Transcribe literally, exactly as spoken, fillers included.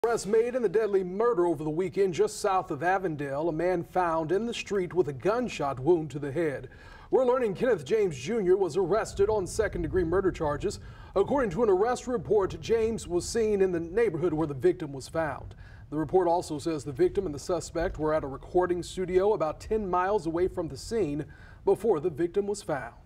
Arrest made in the deadly murder over the weekend just south of Avondale. A man found in the street with a gunshot wound to the head. We're learning Kenneth James Junior was arrested on second-degree murder charges. According to an arrest report, James was seen in the neighborhood where the victim was found. The report also says the victim and the suspect were at a recording studio about ten miles away from the scene before the victim was found.